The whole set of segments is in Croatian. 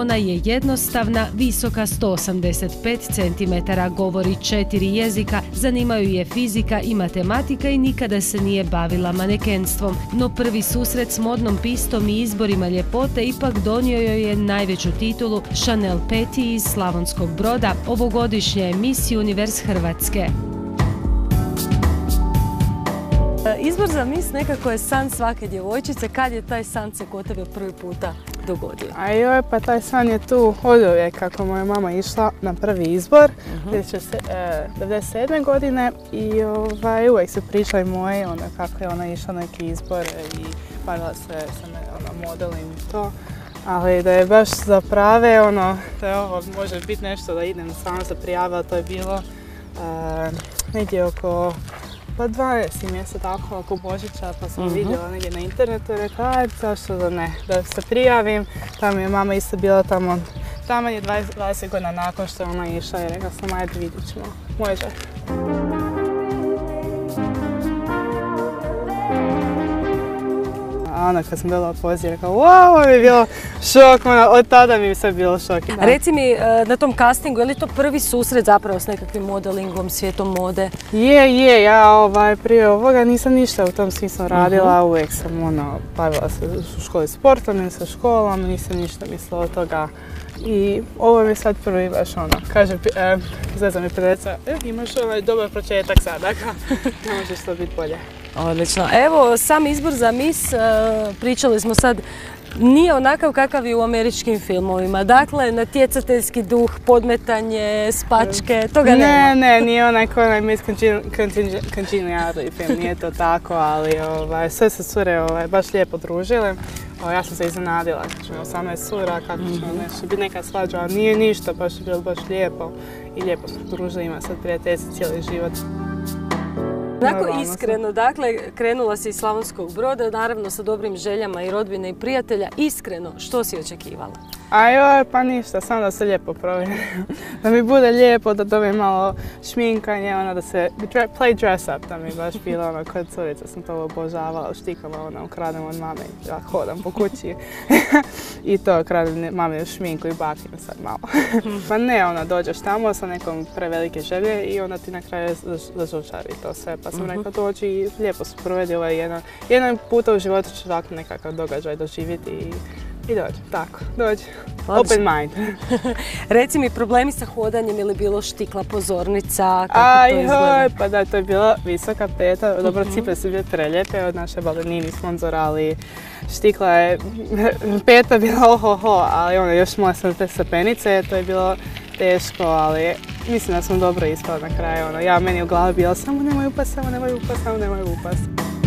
Ona je jednostavna, visoka 185 cm, govori 4 jezika, zanimaju je fizika i matematika i nikada se nije bavila manekenstvom. No prvi susret s modnom pistom i izborima ljepote ipak donio joj je najveću titulu Chanel Petty iz Slavonskog Broda, ovogodišnje Miss Universe Hrvatske. Izbor za Miss nekako je san svake djevojčice. Kad je taj san se kod tebe prvi puta dogodio? A joj, pa taj san je tu oduvijek kako moja mama išla na prvi izbor 1997. godine i uvijek su pričali moje kako je ona išla na neki izbor i bavila se sa modeling i to. Ali da je baš za prave, da je ovo može biti nešto da idem sama se prijavila, to je bilo negdje oko 12 mjeseca tako oko Božića, pa sam vidjela negdje na internetu i rekla, zašto da ne, da se prijavim. Tamo je mama isto bila tamo je 20 godina nakon što je ona išla i rekla sam, ajde vidjet ćemo, može. A onda kad sam dobila poziv, rekla, wow, mi je bilo šok, od tada mi je sve bilo šok. Reci mi, na tom castingu, je li to prvi susret zapravo s nekakvim modelingom, svijetom mode? Je, ja prije ovoga nisam ništa u tom smislu radila, uvijek sam bavila se u školi sportom i sa školom, nisam ništa mislila od toga. I ovo mi je sad prvi baš kaže, Zvezda mi predeca, imaš dobar početak sada, ne možeš to biti bolje. Odlično. Evo, sam izbor za Miss, pričali smo sad, nije onakav kakav je u američkim filmovima. Dakle, natjecateljski duh, podmetanje, spačke, toga nema. Ne, nije onaj Miss Congeniality film, nije to tako, ali sve se cure baš lijepo družile. Ja sam se iznenadila, znači 18 cura, kako će nešto biti neka svađa, ali nije ništa, baš je bilo baš lijepo i lijepo smo družili, ima sad prijateljstvo cijeli život. Onako iskreno, dakle, krenula si iz Slavonskog Broda, naravno sa dobrim željama i rodbine i prijatelja. Iskreno, što si očekivala? A joj, pa ništa, samo da se lijepo provjerim. Da mi bude lijepo, da dobijem malo šminkanje, da se play dress up, da mi baš bilo kod curica sam to obožavala, štikama, ukradem od mame, ja hodam po kući. I to, ukradem mame šminku i bakim sad malo. Pa ne, dođeš tamo sa nekom prevelike želje i onda ti na kraju razočari to sve. Pa sam rekla dođi i lijepo se provedi jedan puta u životu ću tako nekakav događaj doživjeti i dođi, tako, dođi. Open mind. Reci mi, problemi sa hodanjem ili bilo štikla pozornica, kako to izgleda? Pa da, to je bila visoka peta, dobro cipele su bile prelijepe od naše balenini sponzora, ali štikla je, peta bila ohoho, ali još moja sam te stepenice, to je bilo teško, ali mislim da sam dobro ispala na kraju. Ja meni u glavi bila samo nemoj upast, samo nemoj upast, samo nemoj upast.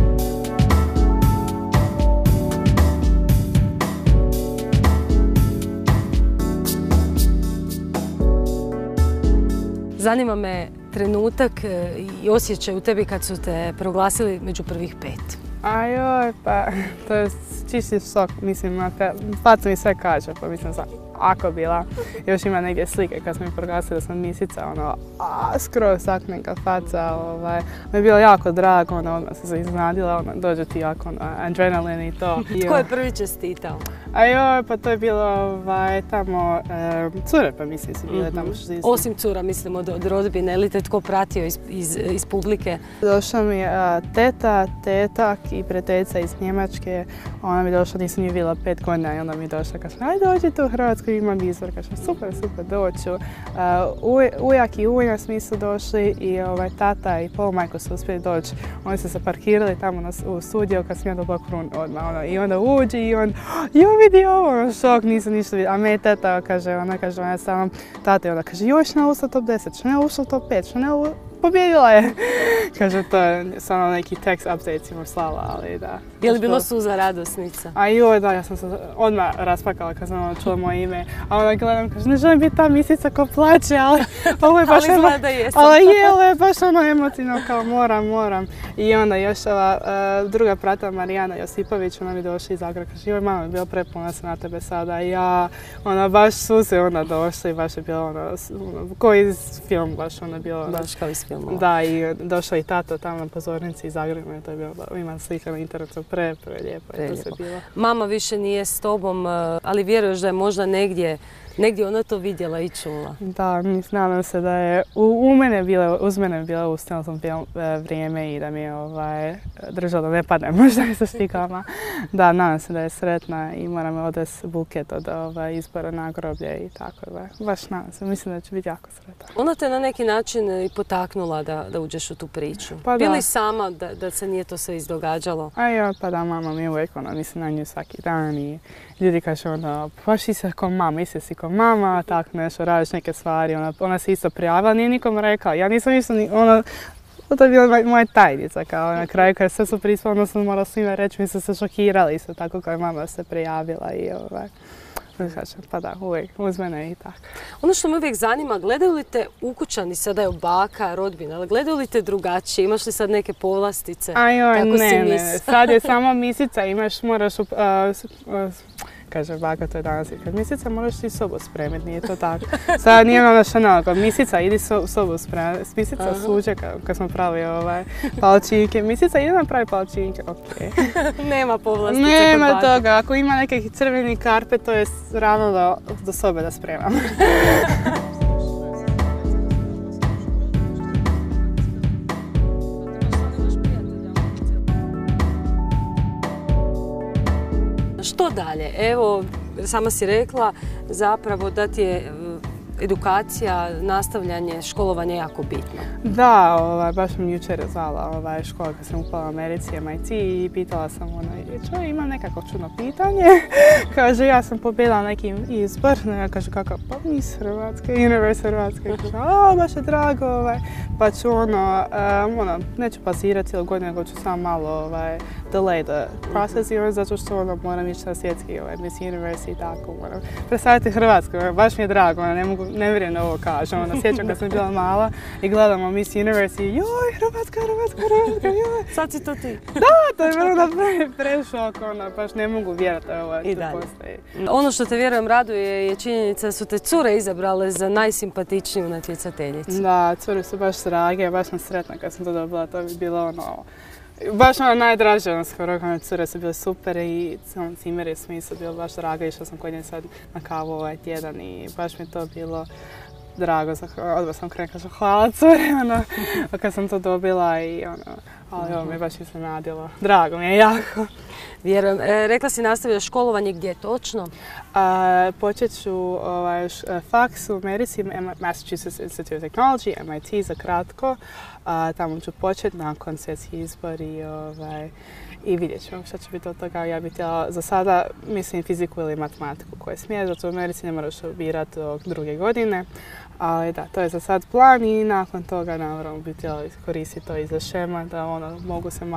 Zanima me trenutak i osjećaj u tebi kad su te proglasili među prvih 5. A joj, pa to je čisti šok, mislim, faca mi sve kaže, pa mislim ako bila. Još ima neke slike kad smo mi proglasili da sam misica, skroz tak neka faca, mi je bilo jako drago, odmah sam se iznadila, dođe ti jako adrenalin i to. Tko je prvi čestitao? A joj, pa to je bilo tamo, cure pa mislim su bile tamo što isti. Osim cura, mislim, od rodbine, ili te tko pratio iz publike? Došla mi teta, tetak i prijateljica iz Njemačke. Ona mi došla, nisam je vidjela 5 godina i onda mi došla, kaže, ajde dođi tu u Hrvatsku, imam izbor. Kaže, super, doću. Ujak i ujna mi su došli i tata i polomajko su uspjeli doći. Oni su se parkirali tamo u studio kad sam ja dobila krunu odmah. I onda uđi i on, jo vidi ovo, šok, nisam ništa vidio. A me teta kaže, ona sama, tata i ona kaže, joj Chanel ušla top 10, Chanel ušla top 5, Chanel pobjedila je. Kaže, to je samo neki text update si mu slala, ali da. Je li bilo suza radosnica? A joj, da, ja sam se odmah raspakala kad sam čula moje ime. A onda gledam, kaže, ne želim biti ta misica ko plaće, ali ovo je baš ovo je baš emotivno, kao moram. I onda još ova druga prata Marijana Josipović, ona mi došla iz Zagreba, kaže, joj mama, je bila prepuna sam na tebe sada. I ja, ona baš su se onda došla i baš je bilo koji film baš ono bilo. Baš kao iz filma. filmova. Da, i došao i tato tamo na pozornici iz Zagreba, to je bilo, ima slika na internetu, lijepo je to se bilo. Mama više nije s tobom, ali vjeruješ da je možda negdje ona to vidjela i čula? Da, nadam se da je uz mene bila ustavila sam vrijeme i da mi je držala da ne padne možda i sa slikama. Da, nadam se da je sretna i moram odvesti buket od izbora na groblje i tako. Baš nadam se, mislim da će biti jako sretna. Ona te na neki način i potaknula da uđeš u tu priču. Pa Bili sama da se nije to sve izdogađalo? Pa da, mama mi uvijek mislim na nju svaki dan i ljudi kažu baš si se ko mama, misli si ko mama, tako nešto, radiš neke stvari, ona se isto prijavila, nije nikom rekla, ja nisam isto to je bila moja tajnica, kao na kraju kad sve su prispali, onda sam morala svima reći, mi su se šokirali isto tako kao je mama se prijavila i pa da, uvijek uz mene i tako. Ono što me uvijek zanima, gledaju li te ukućani, sada je baka, rodbina, ali gledaju li te drugačije, imaš li sad neke povlastice? Ne, sad je samo misica, moraš kaže baka, to je danas kad misica moraš ti sobu spremiti, nije to tako. Sad nije ono što nalako, misica idi sobu spremiti, misica suđe kad smo pravili palčinke, misica idi napravi palčinke, okej. Nema povlastice kod Nema bake. toga, ako ima neke crveni karpet, to je rano do sobe da spremam. Što dalje? Evo, sama si rekla zapravo da ti je edukacija, nastavljanje, školovanje jako bitno. Da, baš sam jučer zvala škola kad sam upala u Americi, MIT, i pitala sam imam nekako čudno pitanje. Kaže, ja sam pobjedila neki izbor. Ja kaže, kakav, pa Miss Hrvatske, Universe Hrvatske. Kaže, baš je drago, pa ću neću pasirati cijelu godinu, nego ću samo malo delay the process, zato što moram ići na svjetski Miss Universe i tako. Moram predstaviti Hrvatsku, baš mi je drago, ne vjerujem da ovo kažem. Sjećam kad sam bila mala i gledamo Miss Universe i joj, Hrvatska, joj. Sad si to ti. Da, to je bilo prešok, baš ne mogu vjerati da ovo postoji. Ono što te vjerujem raduje je činjenica da su te cure izabrale za najsimpatičniju natjecateljicu. Da, cure su baš drage, baš sam sretna kad sam to dobila, to bi bilo baš najdraže, skoro cure su bile super i cimeri smo isto bili baš draga, išla sam kod nje sad na kavu ovaj tjedan i baš mi to bilo drago, odmah sam krenula, kažem hvala cure, kad sam to dobila i ali ovo me baš iznenadilo, drago mi je jako. Vjerujem. Rekla si nastavljaš školovanje, gdje točno? Počet ću faks u Americi, Massachusetts Institute of Technology, MIT za kratko. Tamo ću početi nakon svjetskih izbor i vidjet ćemo što će biti od toga. Ja bih htjela za sada, mislim, fiziku ili matematiku koje smije, zato u Americi ne moraš birati do 2. godine. Ali da, to je za sad plan i nakon toga naravno bih htjela koristiti to i za šema, da mogu se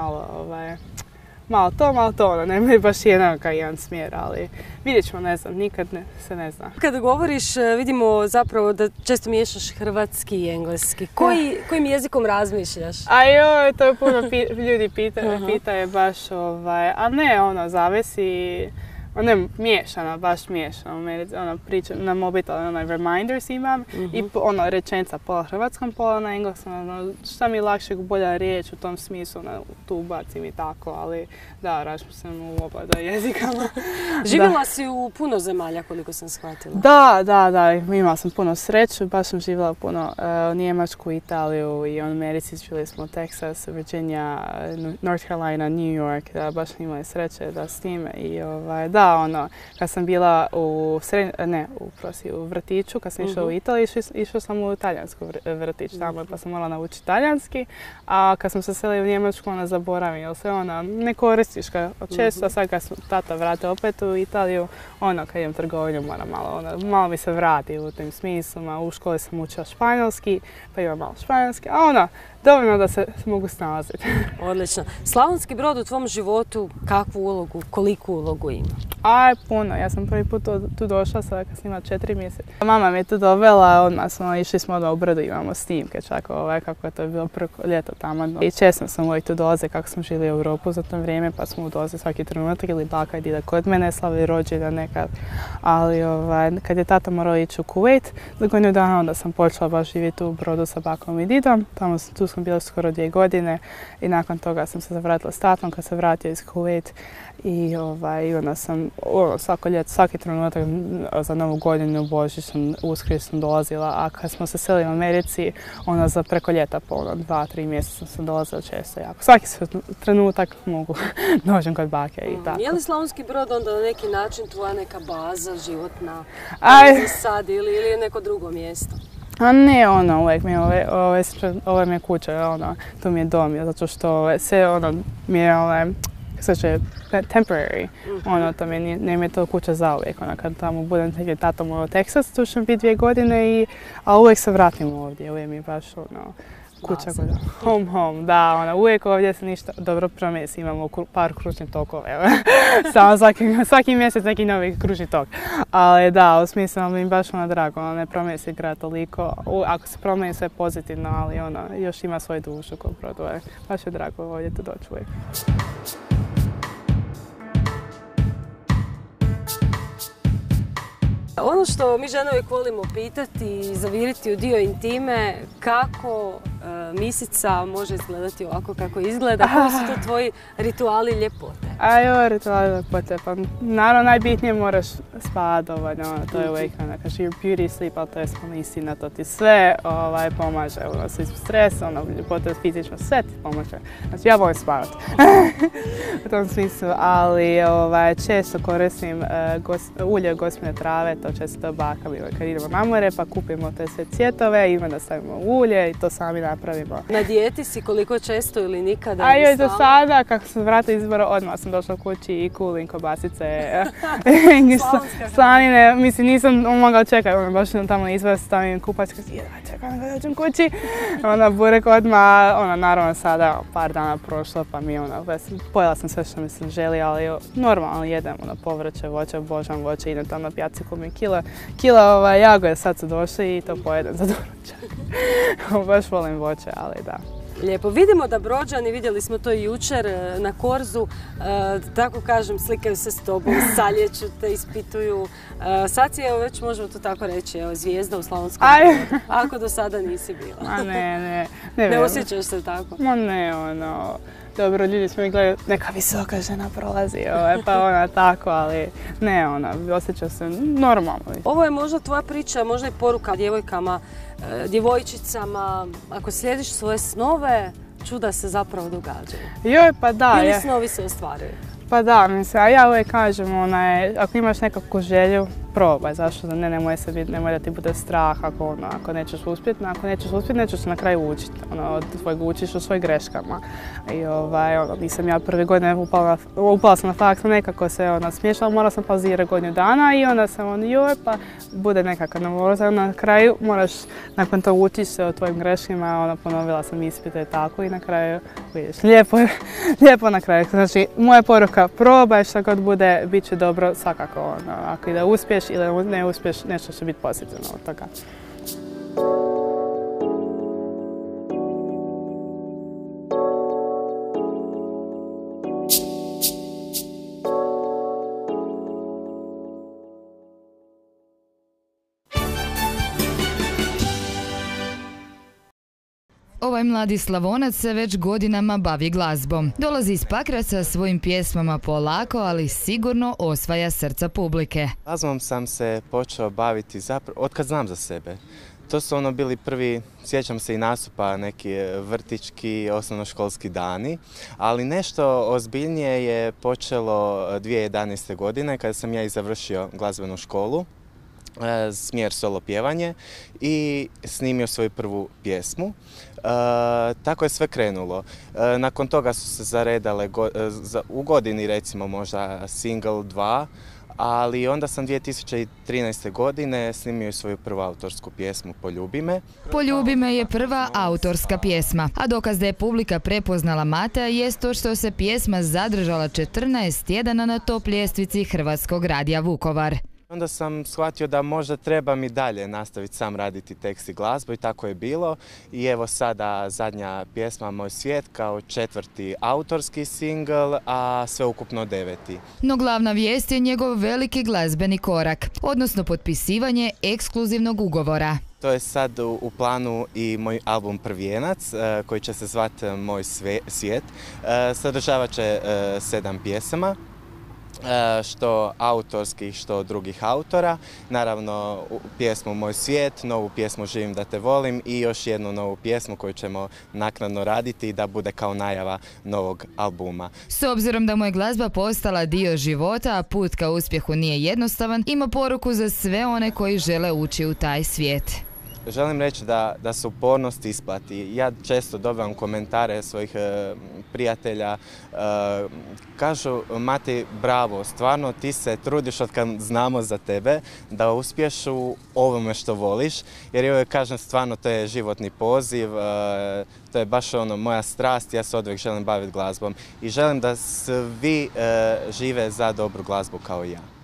malo to, nema baš jedan smjer, ali vidjet ćemo, ne znam, nikad se ne zna. Kada govoriš, vidimo zapravo da često miješaš hrvatski i engleski. Kojim jezikom razmišljaš? Joj, to je puno ljudi pitaju baš, a ne, zavisi. Miješano, baš miješano. Pričam na mobitel, reminders imam i rečenica pola hrvatskom, pola na engleskom. Šta mi je lakše, bolja riječ u tom smislu, tu ubacim i tako, ali da, razmišljam u oba jezikama. Živjela si u puno zemalja, koliko sam shvatila. Da, imala sam puno sreću, baš sam živjela puno u Njemačku, Italiju i u Americi, živjeli smo u Texas, Virginia, North Carolina, New York, baš smo imali sreće da s time i kad sam bila u vrtiću, kad sam išla u Italiju, išla sam u talijansku vrtić tamo, pa sam morala naučiti talijanski, a kad sam se selila u Njemačku, zaboravim, jer se ne koristiš ga često, a sad kad sam tata vratila opet u Italiju, kad idem trgovinu, moram malo mi se vrati u tim smislima, u školi sam učila španjolski, pa imam malo španjolski, a dovoljno da se mogu snalaziti. Odlično. Slavonski Brod u tvom životu kakvu ulogu, koliku ulogu ima? Puno. Ja sam prvi put tu došla sada kad sam imala 4 mjeseca. Mama me tu dovela, išli smo odmah u Brdu, imamo snimke čak kako je to bilo prvo ljeto tamo. I često sam uvijek tu dolaze kako sam živjela u Europu za to vrijeme, pa smo dolaze svaki trenutak ili baka i dida kod mene slavi rođendan nekad. Ali kad je tata morao ići u Kuvejt za godinu dana, onda sam počela baš živjeti u Brodu sa bakom i didom. Tu smo bili skoro 2 godine i nakon toga sam se zavratila s tatom kad se vratio iz Kuvejt. I onda sam svako ljeto, svaki trenutak za Novu godinu, Božić, Uskrs sam dolazila, a kad smo se selili u Americi, onda za preko ljeta 2-3 mjeseca sam dolazila često jako. Svaki trenutak mogu dođem kod bake i tako. Je li Slavonski Brod onda na neki način tvoja neka baza životna za sad ili je neko drugo mjesto? A ne, uvijek mi ovo mi je kuća, tu mi je dom, zato što sve mi je temporary, to mi je to kuća zauvijek, kad tamo budem negdje tatom u Texas, tu ću biti 2 godine, a uvijek se vratim ovdje, uvijek mi je baš kuća, home, da, uvijek ovdje se ništa dobro promesi, imamo par kružnih tokova, samo svaki mjesec neki novi kružni tok, ali da, u smislu mi baš drago, ne promesi grad toliko, ako se promeni sve pozitivno, ali još ima svoju dušu kod Brodu, baš je drago ovdje tu doći uvijek. Ono što mi žene uvijek volimo pitati i zaviriti u dio intime, kako misica može izgledati ovako kako izgleda, koji su to tvoji rituali ljepote? Rituali ljepote, pa naravno najbitnije moraš spavati dovoljno, to je uvijek kaže your beauty sleep, ali to je istina, to ti sve pomaže, svi stres, ljepote fizično, sve ti pomaže. Znači ja volim spavati u tom smislu, ali često koristim ulje gospine trave, to često baka kad idemo na more pa kupimo te sve cvjetove i onda stavimo ulje i to sami napravimo. Na dijeti si koliko često ili nikada? Do sada, kako sam vratila izbora, odmah sam došla kući i kulim kobasice, slanine, mislim nisam mogla čekati, baš tamo izbora stavim kupač, čekam da dođem kući, onda burek odmah, naravno sada par dana prošlo pa mi pojela sam sve što mi se želi, ali normalno jedem povrće, voće, obožavam voće, idem tamo na pijaci, kupim kila jagode, sad su došli i to pojedem za doručak. Baš volim voće, ali da. Lijepo. Vidimo da Brođani, vidjeli smo to i jučer na Korzu, tako kažem, slikaju se s tobom, saljeću te, ispituju. Sad si, već možemo to tako reći, zvijezda u Slavonskom Brodu. Ako do sada nisi bila. Ne osjećaš se tako? Dobro, ljudi smo mi gledali, neka visoka žena prolazi, pa tako, ali ne, osjeća se normalno. Ovo je možda tvoja priča, možda i poruka djevojkama, djevojčicama, ako slijediš svoje snove, čuda se zapravo događaju. Pa da. Ili snovi se ostvaruju. Pa da, mislim, a ja uvijek kažem, ako imaš nekakvu želju, probaj, zašto da ne, nemoj da ti bude strah ako nećeš uspjeti, nećeš se na kraju učiti, učiš o svojim greškama. I nisam ja prve godine upala sam na faks, nekako se smiješala, morala sam pauzirati godinu dana i onda sam pa bude nekako na kraju moraš nakon toga učiš se o tvojim greškama, ponovila sam ispite i tako i na kraju vidiš, lijepo na kraju. Znači, moja poruka, probaj što god bude, bit će dobro svakako, ako i da uspješ ili ne uspješ, nešto će biti pozitivno od toga. Ovaj mladi Slavonac se već godinama bavi glazbom. Dolazi iz Pakraca, svojim pjesmama polako, ali sigurno osvaja srca publike. Glazbom sam se počeo baviti otkad znam za sebe. To su bili prvi, sjećam se i nastupa, neki vrtićki, osnovnoškolski dani, ali nešto ozbiljnije je počelo 2011. godine kada sam ja i završio glazbenu školu, smjer solo pjevanje i snimio svoju prvu pjesmu. Tako je sve krenulo. Nakon toga su se zaredale u godini recimo možda single 2, ali onda sam 2013. godine snimio svoju prvu autorsku pjesmu Poljubi me. Poljubi me je prva autorska pjesma, a dokaz da je publika prepoznala Matea jest to što se pjesma zadržala 14 tjedana na top ljestvici Hrvatskog radija Vukovar. Onda sam shvatio da možda trebam i dalje nastaviti sam raditi tekst i glazbu i tako je bilo. I evo sada zadnja pjesma Moj svijet kao 4. autorski singl, a sveukupno 9. No glavna vijest je njegov veliki glazbeni korak, odnosno potpisivanje ekskluzivnog ugovora. To je sad u planu i moj album Prvijenac koji će se zvati Moj svijet. Sadržavat će 7 pjesama. Što autorskih, što drugih autora. Naravno, pjesmu Moj svijet, novu pjesmu Živim da te volim i još jednu novu pjesmu koju ćemo naknadno raditi da bude kao najava novog albuma. S obzirom da mu je glazba postala dio života, a put ka uspjehu nije jednostavan, ima poruku za sve one koji žele ući u taj svijet. Želim reći da se upornost isplati. Ja često dobivam komentare svojih prijatelja, kažu Mati, bravo, stvarno ti se trudiš od kad znamo za tebe da uspiješ u ovome što voliš, jer ja kažem stvarno to je životni poziv, to je baš moja strast, ja se odvijek želim baviti glazbom i želim da svi žive za dobru glazbu kao i ja.